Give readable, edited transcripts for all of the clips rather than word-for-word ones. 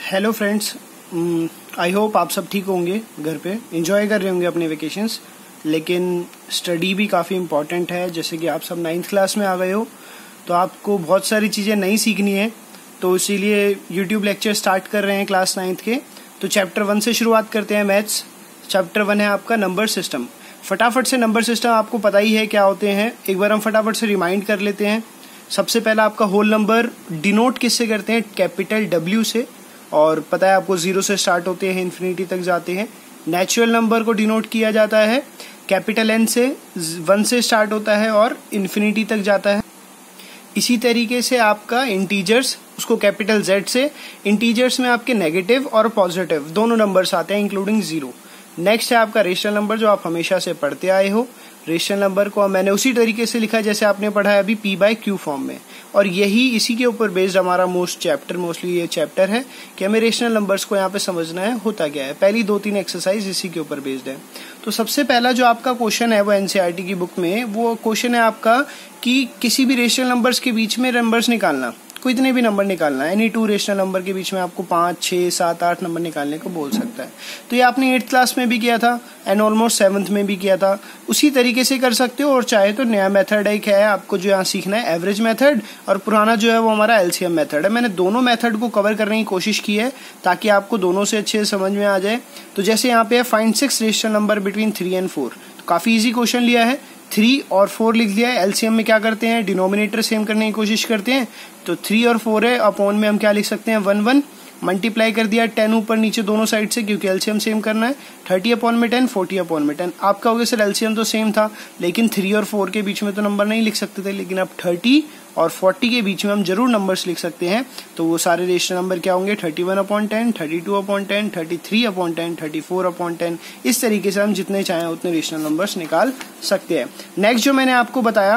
Hello friends, I hope आप सब ठीक होंगे, घर पे एंजॉय कर रहे होंगे अपने वेकेशंस। लेकिन स्टडी भी काफ़ी इम्पॉर्टेंट है। जैसे कि आप सब 9th क्लास में आ गए हो तो आपको बहुत सारी चीज़ें नई सीखनी है, तो इसीलिए यूट्यूब लेक्चर स्टार्ट कर रहे हैं क्लास 9th के। तो चैप्टर 1 से शुरुआत करते हैं, मैथ्स। चैप्टर 1 है आपका नंबर सिस्टम। फटाफट से नंबर सिस्टम आपको पता ही है क्या होते हैं, एक बार हम फटाफट से रिमाइंड कर लेते हैं। सबसे पहला आपका होल नंबर डिनोट किससे करते हैं? कैपिटल W से, और पता है आपको 0 से स्टार्ट होते हैं, इन्फिनिटी तक जाते हैं। नेचुरल नंबर को डिनोट किया जाता है कैपिटल N से, 1 से स्टार्ट होता है और इन्फिनिटी तक जाता है। इसी तरीके से आपका इंटीजर्स, उसको कैपिटल Z से। इंटीजर्स में आपके नेगेटिव और पॉजिटिव दोनों नंबर्स आते हैं इंक्लूडिंग 0। नेक्स्ट है आपका रेशनल नंबर, जो आप हमेशा से पढ़ते आए हो। रेशनल नंबर को मैंने उसी तरीके से लिखा है जैसे आपने पढ़ा है अभी, P/Q फॉर्म में। और यही इसी के ऊपर बेस्ड हमारा मोस्टली ये चैप्टर है कि हमें रेशनल नंबर्स को यहाँ पे समझना है होता क्या है। पहली 2-3 एक्सरसाइज इसी के ऊपर बेस्ड है। तो सबसे पहला जो आपका क्वेश्चन है वो NCERT की बुक में वो क्वेश्चन है आपका कि किसी भी रेशनल नंबर्स के बीच में नंबर्स निकालना, कोई इतने भी नंबर निकालना है। एनी 2 रेशनल नंबर के बीच में आपको 5, 6, 7, 8 नंबर निकालने को बोल सकता है। तो ये आपने 8th क्लास में भी किया था एंड ऑलमोस्ट 7th में भी किया था। उसी तरीके से कर सकते हो, और चाहे तो नया मेथड एक है आपको जो यहाँ सीखना है, एवरेज मेथड, और पुराना जो है वो हमारा LCM मेथड है। मैंने दोनों मेथड को कवर करने की कोशिश की है ताकि आपको दोनों से अच्छे समझ में आ जाए। तो जैसे यहाँ पे है find 6 rational number between 3 and 4, तो काफी इजी क्वेश्चन लिया है। 3 और 4 लिख दिया है। LCM में क्या करते हैं, डिनोमिनेटर सेम करने की कोशिश करते हैं। तो 3 और 4 है, अपॉन में हम क्या लिख सकते हैं 1 मल्टीप्लाई कर दिया 10 ऊपर नीचे दोनों साइड से, क्योंकि LCM सेम करना है। 30/10, 40/10। आपका हो गया सर LCM तो सेम था, लेकिन 3 और 4 के बीच में तो नंबर नहीं लिख सकते थे, लेकिन अब 30 और 40 के बीच में हम जरूर नंबर्स लिख सकते हैं। तो वो सारे रेशनल नंबर क्या होंगे, 31/10, 32/10, 33/10, 34/10। इस तरीके से हम जितने चाहें उतने रेशनल नंबर्स निकाल सकते हैं। नेक्स्ट जो मैंने आपको बताया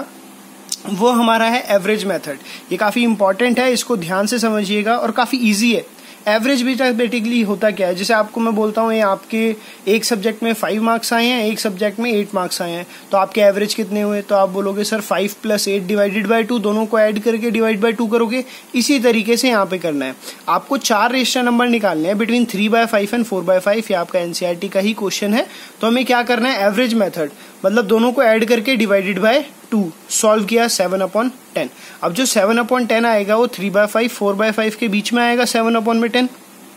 वो हमारा है एवरेज मेथड। ये काफी इंपॉर्टेंट है, इसको ध्यान से समझिएगा और काफी इजी है। एवरेज बेसिकली होता क्या है, जैसे आपको मैं बोलता हूँ ये आपके एक सब्जेक्ट में 5 मार्क्स आए हैं, एक सब्जेक्ट में 8 मार्क्स आए हैं, तो आपके एवरेज कितने हुए? तो आप बोलोगे सर 5 + 8 डिवाइडेड बाय 2, दोनों को ऐड करके डिवाइड बाय 2 करोगे। इसी तरीके से यहाँ पे करना है। आपको 4 रेशनल नंबर निकालने हैं बिटवीन 3/5 and 4/5। ये आपका NCERT का ही क्वेश्चन है। तो हमें क्या करना है, एवरेज मेथड, मतलब दोनों को ऐड करके डिवाइडेड बाय 2 सॉल्व किया 7/10। अब जो 7/10 आएगा वो 3/5, 4/5 के बीच में आएगा 7/10।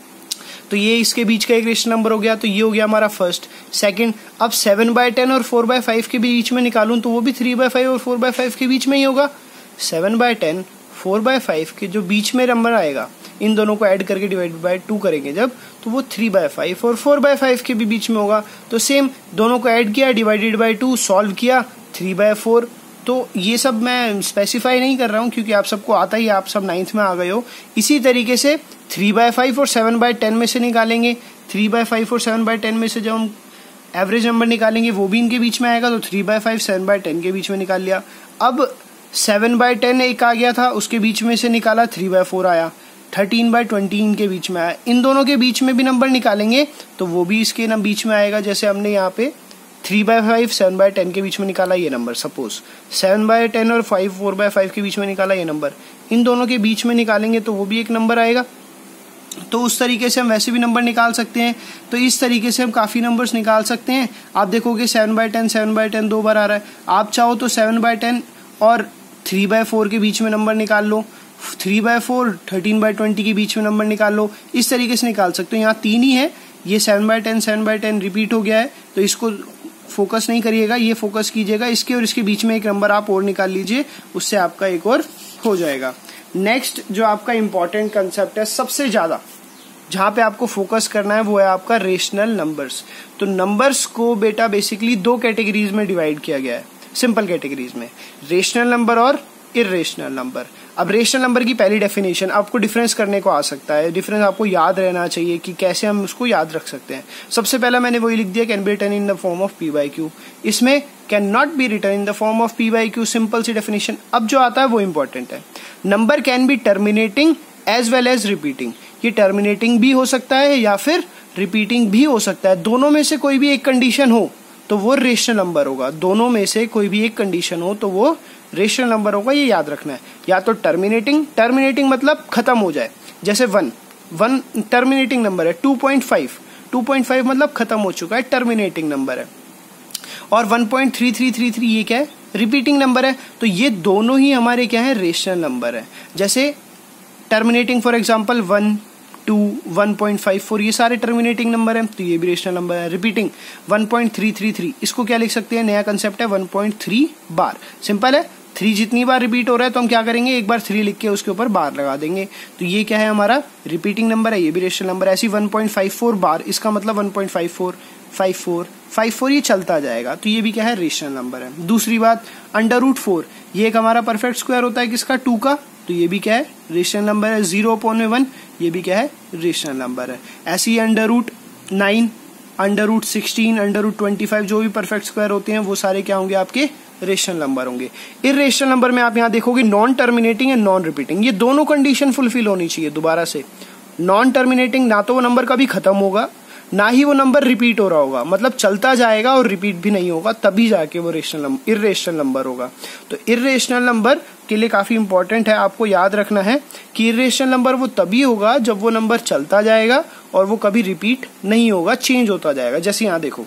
तो ये इसके बीच का एक रेशनल नंबर हो गया। तो ये हो गया हमारा फर्स्ट। सेकंड, अब 7/10 और 4/5 के बीच में निकालूं तो वो भी 3/5 और 4/5 के बीच में ही होगा। 7/10, 4/5 के जो बीच में नंबर आएगा, इन दोनों को ऐड करके डिवाइड बाय 2 करेंगे जब, तो वो 3/5 और 4/5 के भी बीच में होगा। तो सेम दोनों को ऐड किया, डिवाइडेड बाय 2, सॉल्व किया 3/4। तो ये सब मैं स्पेसिफाई नहीं कर रहा हूँ क्योंकि आप सबको आता ही, आप सब 9th में आ गए हो। इसी तरीके से 3/5 और 7/10 में से निकालेंगे। 3/5 और 7/10 में से जब हम एवरेज नंबर निकालेंगे वो भी इनके बीच में आएगा, तो 3/5 7/10 के बीच में निकाल लिया। अब 7/10 एक आ गया था, उसके बीच में से निकाला 3/4 आया। 13/20 इनके बीच में आया। इन दोनों के बीच में भी नंबर निकालेंगे तो वो भी इसके ना बीच में आएगा। जैसे हमने यहाँ पे 3/5 7/10 के बीच में निकाला ये नंबर, सपोज 7/10 और 4/5 के बीच में निकाला ये नंबर, इन दोनों के बीच में निकालेंगे तो वो भी एक नंबर आएगा। तो उस तरीके से हम वैसे भी नंबर निकाल सकते हैं। तो इस तरीके से हम काफी नंबर्स निकाल सकते हैं। आप देखोगे 7/10 2 बार आ रहा है। आप चाहो तो 7/10 और 3/4 के बीच में नंबर निकाल लो, 3/4 13/20 के बीच में नंबर निकाल लो। इस तरीके से निकाल सकते हो। यहाँ 3 ही है, ये 7/10 रिपीट हो गया है, तो इसको फोकस नहीं करिएगा, ये फोकस कीजिएगा इसके और इसके बीच में एक नंबर आप और निकाल लीजिए, उससे आपका एक और हो जाएगा। नेक्स्ट जो आपका इंपॉर्टेंट कंसेप्ट है, सबसे ज्यादा जहां पे आपको फोकस करना है, वो है आपका रेशनल नंबर्स। तो नंबर्स को बेटा बेसिकली 2 कैटेगरीज में डिवाइड किया गया है, सिंपल कैटेगरीज में, रेशनल नंबर और इर्रेशनल नंबर। अब रेशनल नंबर की पहली डेफिनेशन, आपको डिफरेंस करने को आ सकता है, डिफरेंस आपको याद रहना चाहिए कि कैसे हम उसको याद रख सकते हैं। सबसे पहला मैंने वही लिख दिया, can be written in the form of P/Q। इसमें can not be written in the form of P/Q, simple सी डेफिनेशन। अब जो आता है वो इंपॉर्टेंट है। Number can be terminating as well as repeating. ये टर्मिनेटिंग भी हो सकता है या फिर रिपीटिंग भी हो सकता है। दोनों में से कोई भी एक कंडीशन हो तो वो रेशनल नंबर होगा। दोनों में से कोई भी एक कंडीशन हो तो वो रेशनल नंबर होगा, ये याद रखना है। या तो टर्मिनेटिंग मतलब खत्म हो जाए, जैसे 1 वन टर्मिनेटिंग नंबर है 2.5 मतलब खत्म हो चुका है, टर्मिनेटिंग नंबर है। और 1.3333 ये क्या है, रिपीटिंग नंबर है। तो ये दोनों ही हमारे क्या है, रेशनल नंबर है। जैसे टर्मिनेटिंग फॉर एग्जांपल 1, 2, 1.54 ये सारे टर्मिनेटिंग नंबर है, तो ये भी रेशनल नंबर है। रिपीटिंग 1.333 इसको क्या लिख सकते हैं, नया कंसेप्ट है 1.3 बार। सिंपल है, 3 जितनी बार रिपीट हो रहा है तो हम क्या करेंगे, एक बार 3 लिख के उसके ऊपर बार लगा देंगे। तो ये क्या है, हमारा रिपीटिंग नंबर है, ये भी रेशनल नंबर है। ऐसी 1.54 बार, इसका मतलब 1.54, 54 ये चलता जाएगा, तो ये भी क्या है, रेशनल नंबर है। दूसरी बात, √4 ये एक हमारा परफेक्ट स्क्वायर होता है किसका, 2 का, तो ये भी क्या है, रेशनल नंबर है। 0/1 ये भी क्या है, रेशनल नंबर है। ऐसी √9, √16, √25 जो भी परफेक्ट स्क्वायर होते हैं वो सारे क्या होंगे, आपके रेशनल नंबर होंगे। इर्रेशनल नंबर में आप यहाँ देखोगे non terminating and non repeating, ये दोनों कंडीशन फुलफिल होनी चाहिए। दोबारा से, नॉन टर्मिनेटिंग ना तो वो नंबर कभी खत्म होगा, ना ही वो नंबर रिपीट हो रहा होगा, मतलब चलता जाएगा और रिपीट भी नहीं होगा, तभी जाके वो इर्रेशनल नंबर होगा। तो इर्रेशनल नंबर के लिए काफी इंपॉर्टेंट है, आपको याद रखना है कि इर्रेशनल नंबर वो तभी होगा जब वो नंबर चलता जाएगा और वो कभी रिपीट नहीं होगा, चेंज होता जाएगा। जैसे यहाँ देखो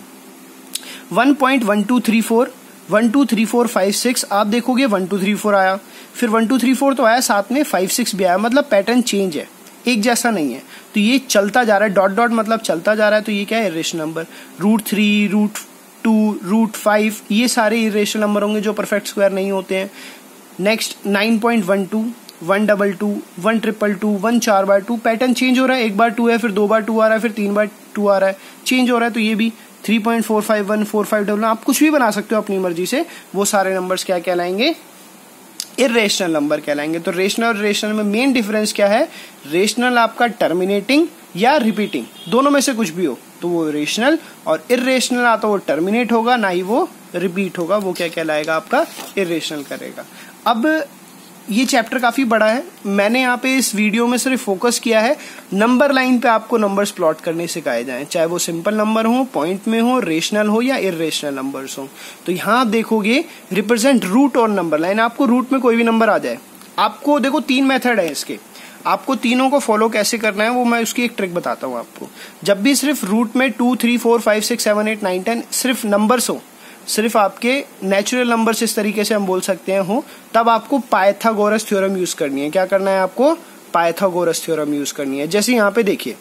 1.1234, 1 2 3 4 5 6, आप देखोगे 1 2 3 4 आया, फिर 1 2 3 4 तो आया, साथ में 5 6 भी आया, मतलब पैटर्न चेंज है, एक जैसा नहीं है। तो ये चलता जा रहा है, डॉट डॉट मतलब चलता जा रहा है, तो ये क्या है, इर्रेशनल नंबर। √3, √2, √5 ये सारे इर्रेशनल नंबर होंगे जो परफेक्ट स्क्वायर नहीं होते हैं। नेक्स्ट 9.12, 122, 122, 1 4 बार 2, पैटर्न चेंज हो रहा है, एक बार 2 है, फिर 2 बार 2 आ रहा है, फिर 3 बार 2 आ रहा है, चेंज हो रहा है। तो ये भी 3.451, 45 आप कुछ भी बना सकते हो अपनी मर्जी से, वो सारे नंबर्स क्या कहलाएंगे, इर्रेशनल नंबर कहलाएंगे। तो रेशनल और रेशनल में मेन डिफरेंस क्या है, रेशनल आपका टर्मिनेटिंग या रिपीटिंग, दोनों में से कुछ भी हो तो वो रेशनल, और इर्रेशनल आता वो टर्मिनेट होगा, ना ही वो रिपीट होगा, वो क्या कहलाएगा, आपका इर्रेशनल करेगा। अब ये चैप्टर काफी बड़ा है, मैंने यहाँ पे इस वीडियो में सिर्फ फोकस किया है नंबर लाइन पे आपको नंबर्स प्लॉट करने सिखाए जाएं, चाहे वो सिंपल नंबर हो, पॉइंट में हो, रेशनल हो या इर्रेशनल नंबर्स हो। तो यहाँ आप देखोगे रिप्रेजेंट रूट और नंबर लाइन, आपको रूट में कोई भी नंबर आ जाए, आपको देखो 3 मेथड है इसके, आपको तीनों को फॉलो कैसे करना है वो मैं उसकी एक ट्रिक बताता हूँ आपको। जब भी सिर्फ रूट में 2 3 4 5 6 7 8 9 10 सिर्फ नंबर्स हो, सिर्फ आपके नेचुरल नंबर्स इस तरीके से हम बोल सकते हैं हो, तब आपको पाइथागोरस थ्योरम यूज करनी है। क्या करना है आपको, पाइथागोरस थ्योरम यूज करनी है। जैसे यहाँ पे देखिए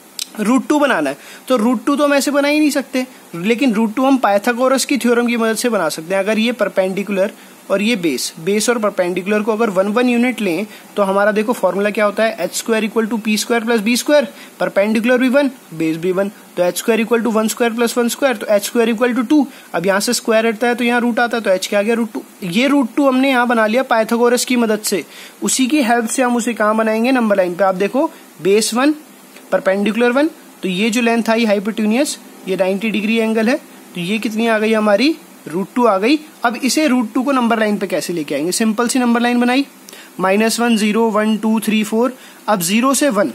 √2 बनाना है, तो √2 तो हम ऐसे बना ही नहीं सकते, लेकिन √2 हम पाइथागोरस की थ्योरम की मदद से बना सकते हैं। अगर ये परपेंडिकुलर और ये बेस और परपेंडिकुलर को अगर 1 1 यूनिट लें तो हमारा देखो फॉर्मूला क्या होता है, h² = p² + b², परपेंडिकुलर भी 1, बेस भी 1, तो h² = 1² + 1², तो h² = 2। अब यहाँ से स्क्वायर हटता है तो यहाँ रूट आता है, तो h क्या आ गया, √2। ये √2 हमने यहाँ बना लिया पाइथागोरस की मदद से, उसी की हेल्प से हम उसे कहाँ बनाएंगे, नंबर लाइन पे। आप देखो बेस 1, परपेंडिकुलर 1, तो ये जो लेंथ आई हाइपोटेन्यूस, ये 90 डिग्री एंगल है, तो ये कितनी आ गई हमारी, √2 आ गई। अब इसे √2 को नंबर लाइन पे कैसे लेके आएंगे, सिंपल सी नंबर लाइन बनाई, -1 0 1 2 3 4। अब 0 से 1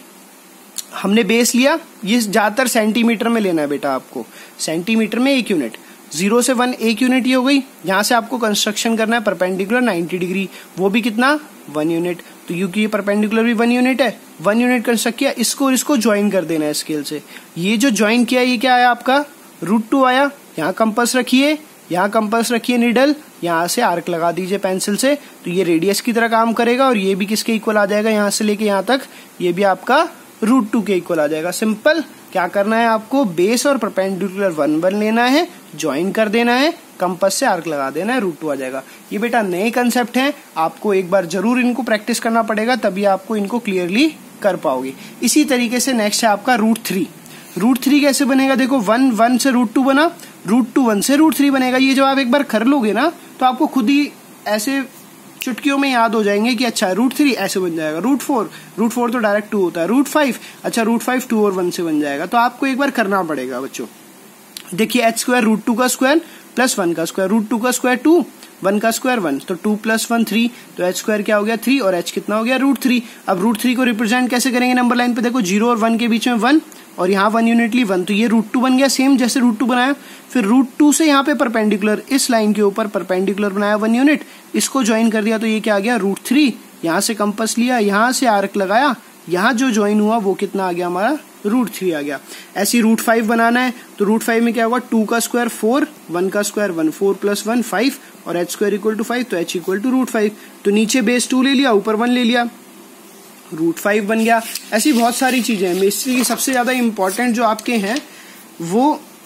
हमने बेस लिया, ये ज्यादातर सेंटीमीटर में लेना है बेटा, आपको सेंटीमीटर में 1 यूनिट, 0 से 1 1 यूनिट ये हो गई। यहाँ से आपको कंस्ट्रक्शन करना है परपेंडिकुलर 90 डिग्री, वो भी कितना, 1 यूनिट, तो क्योंकि ये परपेंडिकुलर भी 1 यूनिट है, 1 यूनिट कंस्ट्रक्ट किया, इसको और इसको ज्वाइन कर देना है स्केल से। ये जो ज्वाइन किया ये क्या आया आपका, √2 आया। यहाँ कंपास रखिए, यहाँ कंपास रखिए निडल, यहाँ से आर्क लगा दीजिए पेंसिल से, तो ये रेडियस की तरह काम करेगा, और ये भी किसके इक्वल आ जाएगा, यहाँ से लेके यहाँ तक, ये भी आपका √2 के इक्वल आ जाएगा। सिंपल, क्या करना है आपको, बेस और परपेंडिकुलर 1 1 लेना है, ज्वाइन कर देना है, कंपास से आर्क लगा देना है, √2 आ जाएगा। ये बेटा नए कंसेप्ट हैं, आपको एक बार जरूर इनको प्रैक्टिस करना पड़ेगा, तभी आपको इनको क्लियरली कर पाओगे। इसी तरीके से नेक्स्ट है आपका √3। √3 कैसे बनेगा, देखो 1 1 से √2 बना, √2 1 से √3 बनेगा। ये जब आप एक बार कर लोगे ना तो आपको खुद ही ऐसे चुटकियों में याद हो जाएंगे कि अच्छा √3 ऐसे बन जाएगा, √4 तो डायरेक्ट 2 होता है, √5 अच्छा √5 2 और 1 से बन जाएगा। तो आपको एक बार करना पड़ेगा बच्चों। देखिए h² √2 का स्क्वायर प्लस 1 का स्क्वायर, √2 का स्क्वायर 2, 1 का स्क्वायर 1, तो 2 + 1 3, तो h² क्या हो गया 3, और h कितना हो गया √3। अब √3 को रिप्रेजेंट कैसे करेंगे नंबर लाइन पे, देखो 0 और 1 के बीच में 1, और यहाँ 1 यूनिट ली 1, तो ये √2 बन गया, सेम जैसे √2 बनाया। फिर √2 से यहाँ पे परपेंडिकुलर, इस लाइन के ऊपर परपेंडिकुलर बनाया 1 यूनिट, इसको ज्वाइन कर दिया, तो ये क्या आ गया √3। यहाँ से कंपास लिया, यहाँ से आर्क लगाया, यहाँ जो ज्वाइन हुआ वो कितना आ गया हमारा, √3 आ गया। ऐसे √5 बनाना है तो √5 में क्या होगा, 2 का स्क्वायर 4, 1 का स्क्वायर 1, 4 + 1 5 और h² = 5, तो h = √5। तो नीचे बेस 2 ले लिया, ऊपर 1 ले लिया, √5 बन गया। ऐसी बहुत सारी चीजें हैं। मिस्ट्री की सबसे ज्यादा इंपॉर्टेंट जो आपके हैं वो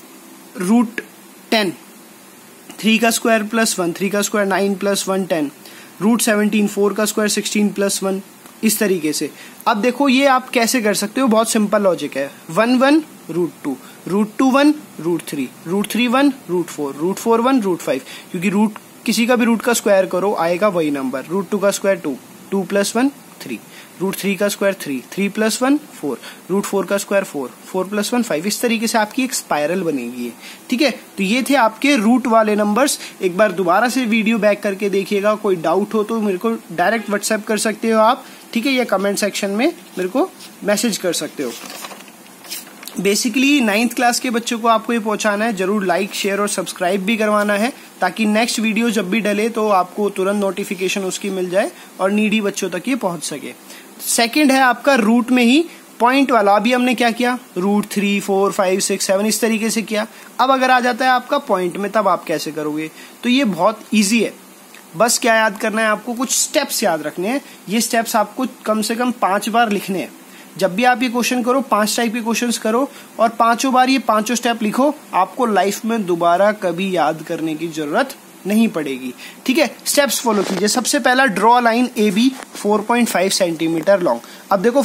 √10, 3 का स्क्वायर +1, 3 का स्क्वायर 9 + 1 10, √17, 4 का स्क्वायर 16 + 1, इस तरीके से। अब देखो ये आप कैसे कर सकते हो, बहुत सिंपल लॉजिक है। 1 1 √2, √2 1 √3, √3 1 √4, √4 1 √5, क्योंकि रूट किसी का भी रूट का स्क्वायर करो आएगा वही नंबर। √2 का स्क्वायर 2, 2 + 1 3, √3 का स्क्वायर 3, 3 + 1 4, √4 का स्क्वायर 4, 4 + 1 5। इस तरीके से आपकी एक स्पाइरल बनेगी, ठीक है। तो ये थे आपके रूट वाले नंबर्स। एक बार दोबारा से वीडियो बैक करके देखिएगा, कोई डाउट हो तो मेरे को डायरेक्ट व्हाट्सएप कर सकते हो आप, ठीक है, या कमेंट सेक्शन में मेरे को मैसेज कर सकते हो। बेसिकली 9th क्लास के बच्चों को आपको ये पहुंचाना है, जरूर लाइक शेयर और सब्सक्राइब भी करवाना है, ताकि नेक्स्ट वीडियो जब भी डले तो आपको तुरंत नोटिफिकेशन उसकी मिल जाए और नीडी बच्चों तक ये पहुंच सके। सेकंड है आपका रूट में ही पॉइंट वाला। अभी हमने क्या किया, √3 4 5 6 7 इस तरीके से किया। अब अगर आ जाता है आपका पॉइंट में, तब आप कैसे करोगे, तो ये बहुत ईजी है। बस क्या याद करना है आपको, कुछ स्टेप्स याद रखने हैं। ये स्टेप्स आपको कम से कम 5 बार लिखने हैं। जब भी आप ये क्वेश्चन करो, 5 टाइप के क्वेश्चंस करो और 5 बार ये 5 स्टेप लिखो, आपको लाइफ में दोबारा कभी याद करने की जरूरत नहीं पड़ेगी, ठीक है। स्टेप्स फॉलो कीजिए। सबसे पहला, draw line AB 4.5 centimetre long. अब देखो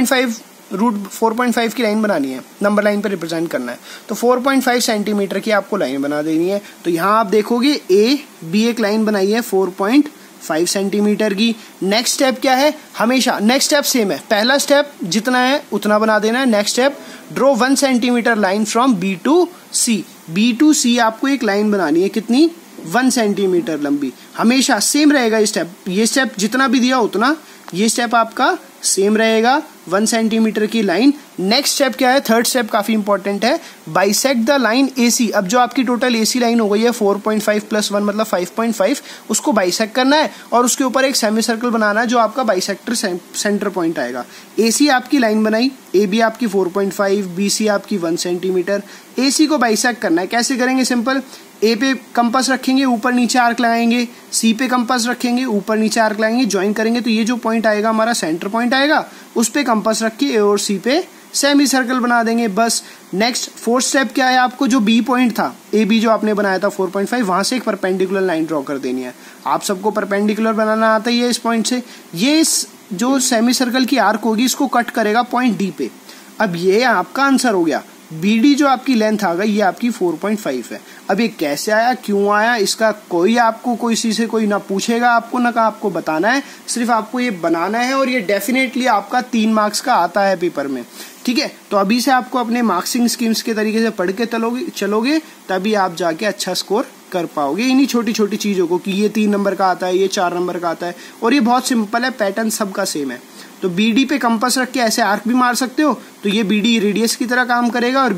4.5 की लाइन बनानी है, नंबर लाइन पे रिप्रेजेंट करना है, तो 4.5 सेंटीमीटर की आपको लाइन बना देनी है। तो यहाँ आप देखोगे AB एक लाइन बनाई है 4.5 सेंटीमीटर की। नेक्स्ट स्टेप क्या है, हमेशा नेक्स्ट स्टेप सेम है। पहला स्टेप जितना है उतना बना देना है। Next step, draw 1 centimetre line from B to C। B to C आपको एक लाइन बनानी है, कितनी, 1 सेंटीमीटर लंबी। हमेशा सेम रहेगा ये स्टेप। ये स्टेप जितना भी दिया उतना, ये स्टेप आपका सेम रहेगा, 1 सेंटीमीटर की लाइन। नेक्स्ट स्टेप क्या है, थर्ड स्टेप काफी इंपॉर्टेंट है, बाइसेक्ट द लाइन AC। अब जो आपकी टोटल AC लाइन हो गई है 4.5 + 1 मतलब 5.5, उसको बाइसेक्ट करना है और उसके ऊपर एक सेमी सर्कल बनाना है जो आपका बाइसेक्टर सेंटर पॉइंट आएगा। AC आपकी लाइन बनाई, AB आपकी 4.5, BC आपकी 1 सेंटीमीटर। AC को बाइसेक्ट करना है, कैसे करेंगे, सिंपल। A पे कंपास रखेंगे, ऊपर नीचे आर्क लगाएंगे, C पे कंपास रखेंगे, ऊपर नीचे आर्क लगाएंगे, ज्वाइन करेंगे, तो ये जो पॉइंट आएगा हमारा सेंटर पॉइंट आएगा, उस पे कंपास रख के A और C पे सेमी सर्कल बना देंगे, बस। नेक्स्ट फोर्थ स्टेप क्या है, आपको जो B पॉइंट था, AB जो आपने बनाया था 4.5, वहां से एक परपेंडिकुलर लाइन ड्रॉ कर देनी है। आप सबको परपेंडिकुलर बनाना आता ही है इस पॉइंट से। ये इस जो सेमी सर्कल की आर्क होगी इसको कट करेगा पॉइंट D पे। अब ये आपका आंसर हो गया। BD जो आपकी लेंथ आ गई ये आपकी 4.5 है। अब ये कैसे आया, क्यों आया, इसका कोई आपको किसी से कोई ना पूछेगा आपको, ना आपको बताना है, सिर्फ आपको ये बनाना है और ये डेफिनेटली आपका 3 मार्क्स का आता है पेपर में, ठीक है। तो अभी से आपको अपने मार्क्सिंग स्कीम्स के तरीके से पढ़ के चलोगे तभी आप जाके अच्छा स्कोर कर पाओगे इन्हीं छोटी छोटी चीजों को, कि ये 3 नंबर का आता है, ये 4 नंबर का आता है, और ये बहुत सिंपल है, पैटर्न सबका सेम है। तो BD पे कंपास रख के ऐसे आर्क भी मार सकते हो, तो ये BD रेडियस की तरह काम करेगा, और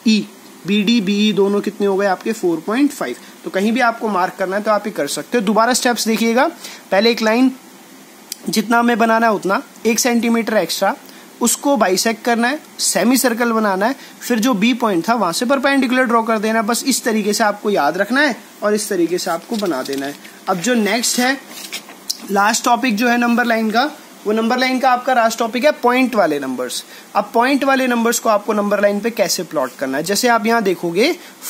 BD BE दोनों कितने हो गए आपके 4.5। तो कहीं भी आपको मार्क करना है तो आप ये कर सकते हो। दोबारा स्टेप्स देखिएगा, पहले एक लाइन जितना हमें बनाना है उतना 1 सेंटीमीटर एक्स्ट्रा, उसको बाइसेक्ट करना है, सेमी सर्कल बनाना है, फिर जो B पॉइंट था वहां से परपेंडिकुलर ड्रॉ कर देना है। बस इस तरीके से आपको याद रखना है और इस तरीके से आपको बना देना है। अब जो नेक्स्ट है, लास्ट टॉपिक जो है नंबर लाइन का, वो नंबर लाइन का आपका लास्ट टॉपिक है पॉइंट वाले नंबर्स। अब पॉइंट वाले नंबर्स को आपको नंबर लाइन पे कैसे प्लॉट करना है, जैसे आप यहाँ देखोगे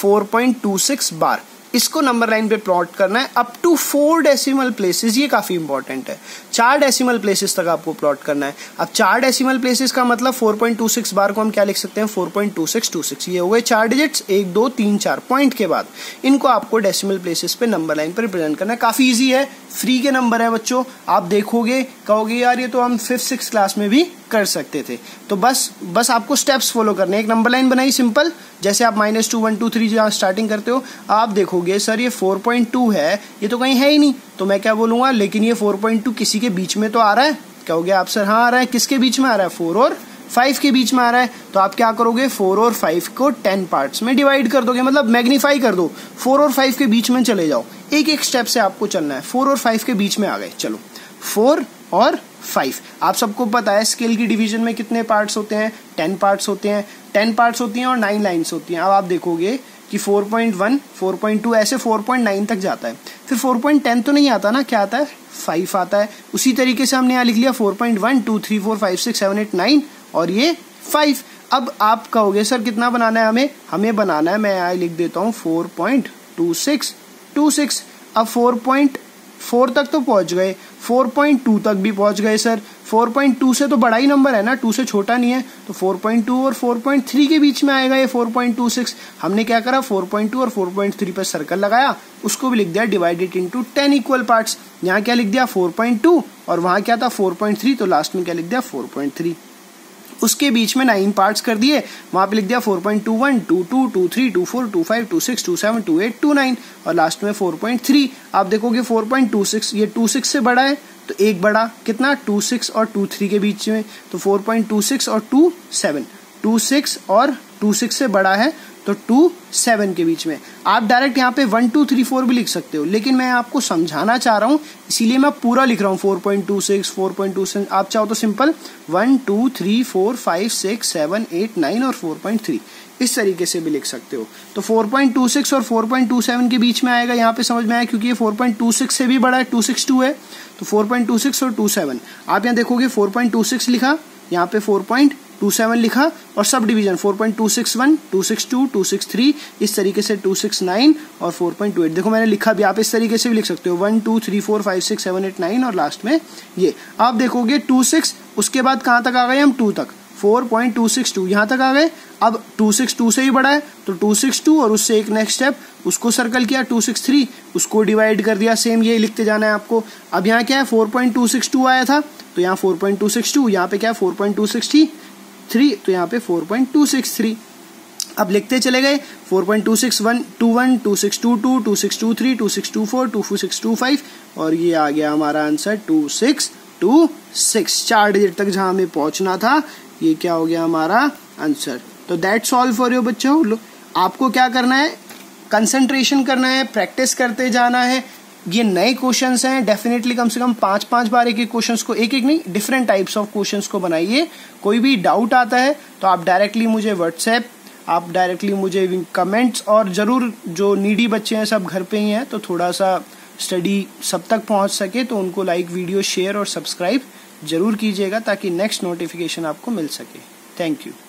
4.26 बार, इसको नंबर लाइन पे प्लॉट करना है अप टू 4 डेसिमल प्लेसेस। ये काफी इंपॉर्टेंट है, 4 डेसिमल प्लेसेस तक आपको प्लॉट करना है। अब 4 डेसिमल प्लेसेस का मतलब 4.26 बार को हम क्या लिख सकते हैं, 4.2626। ये हो गए 4 डिजिट्स, 1 2 3 4 पॉइंट के बाद इनको आपको डेसिमल प्लेसेस पे नंबर लाइन पे रिप्रेजेंट करना है। काफी इजी है, फ्री के नंबर है बच्चों। आप देखोगे कहोगे यार ये तो हम 5th 6th क्लास में भी कर सकते थे। तो बस आपको स्टेप्स फॉलो करने। एक नंबर लाइन बनाई सिंपल, जैसे आप -2 1 2 3 जहां स्टार्टिंग करते हो, आप देखोगे सर ये 4.2 है, ये तो कहीं है ही नहीं, तो मैं क्या बोलूंगा, लेकिन ये 4.2 किसी के बीच में तो आ रहा है। कहोगे आप सर हाँ आ रहा है, किसके बीच में आ रहा है, 4 और 5 के बीच में आ रहा है। तो आप क्या करोगे, 4 और 5 को 10 पार्ट्स में डिवाइड कर दोगे, मतलब मैग्नीफाई कर दो, 4 और 5 के बीच में चले जाओ। एक एक स्टेप से आपको चलना है। 4 और 5 के बीच में आ गए, चलो 4 और 5। आप सबको पता है स्केल की डिवीजन में कितने पार्ट्स होते हैं, 10 पार्ट्स होते हैं, 10 पार्ट्स होती हैं और 9 लाइन्स होती हैं। अब आप देखोगे कि 4.1, 4.2 ऐसे 4.9 तक जाता है। फिर 4.10 तो नहीं आता ना, क्या आता है, 5 आता है। उसी तरीके से हमने यहाँ लिख लिया 4.1, 2, 3, 4, 5, 6, 7, 8, 9 और ये 5। अब आप कहोगे सर कितना बनाना है हमें बनाना है, मैं यहाँ लिख देता हूँ 4.26। अब 4.4 तक तो पहुंच गए, 4.2 तक भी पहुंच गए सर। 4.2 से तो बड़ा ही नंबर है ना, 2 से छोटा नहीं है, तो 4.2 और 4.3 के बीच में आएगा ये 4.26। हमने क्या करा, 4.2 और 4.3 पर सर्कल लगाया, उसको भी लिख दिया डिवाइडेड इनटू 10 इक्वल पार्ट्स। यहाँ क्या लिख दिया 4.2 और वहां क्या था 4.3, तो लास्ट में क्या लिख दिया 4.3। उसके बीच में 9 पार्ट्स कर दिए, वहां पे लिख दिया 4.21, 22, 23, 24, 25, 26, 27, 28, 29 और लास्ट में 4.3। आप देखोगे 4.26 ये 26 से बड़ा है, तो एक बड़ा कितना 26 और 23 के बीच में, तो 4.26 और 27, 26 और 26 से बड़ा है तो 27 के बीच में। आप डायरेक्ट यहाँ पे 1, 2, 3, 4 भी लिख सकते हो, लेकिन मैं आपको समझाना चाह रहा हूँ इसीलिए मैं पूरा लिख रहा हूँ 4.26, 4.26। आप चाहो तो सिंपल 1, 2, 3, 4, 5, 6, 7, 8, 9 और 4.3 इस तरीके से भी लिख सकते हो। तो 4.26 और 4.27 के बीच में आएगा, यहाँ पे समझ में आया क्योंकि ये 4.26 से भी बड़ा है, 262 है, तो 4.26 और 27। आप यहाँ देखोगे 4.26 लिखा, यहाँ पे 4.27 लिखा और सब डिवीजन 4.261, 262, 263 इस तरीके से 269 और 4.28। देखो मैंने लिखा भी, आप इस तरीके से भी लिख सकते हो 1, 2, 3, 4, 5, 6, 7, 8, 9 और लास्ट में ये। आप देखोगे 26, उसके बाद कहाँ तक आ गए हम 2 तक, 4.262 यहाँ तक आ गए। अब 262 से ही बड़ा है तो 262 और उससे एक नेक्स्ट स्टेप उसको सर्कल किया 263, उसको डिवाइड कर दिया, सेम ये लिखते जाना है आपको। अब यहाँ क्या है 4.262 आया था तो यहाँ 4.262, यहाँ पे क्या है 4.263 तो यहाँ पे 4.263। अब लिखते चले गए 4.261, 21, 2622, 2623, 2624, 2625 और ये आ गया हमारा आंसर 2626। 4 डिजिट तक जहां हमें पहुंचना था ये क्या हो गया हमारा आंसर। तो दैट्स ऑल फॉर यू बच्चों। आपको क्या करना है, कंसंट्रेशन करना है, प्रैक्टिस करते जाना है। ये नए क्वेश्चंस हैं, डेफिनेटली कम से कम 5-5 बार एक एक क्वेश्चंस को, एक नहीं डिफरेंट टाइप्स ऑफ क्वेश्चंस को बनाइए। कोई भी डाउट आता है तो आप डायरेक्टली मुझे व्हाट्सएप, आप डायरेक्टली मुझे कमेंट्स, और जरूर जो नीडी बच्चे हैं सब घर पे ही हैं तो थोड़ा सा स्टडी सब तक पहुंच सके तो उनको लाइक, वीडियो शेयर और सब्सक्राइब जरूर कीजिएगा ताकि नेक्स्ट नोटिफिकेशन आपको मिल सके। Thank you.